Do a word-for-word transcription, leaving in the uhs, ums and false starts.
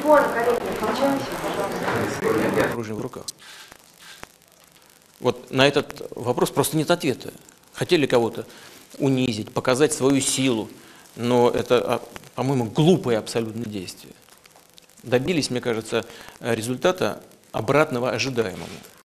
Можно, коллеги, молчайте, пожалуйста. Оружие в руках. Вот на этот вопрос просто нет ответа. Хотели кого-то унизить, показать свою силу, но это, по-моему, глупое абсолютно действие. Добились, мне кажется, результата обратного ожидаемому.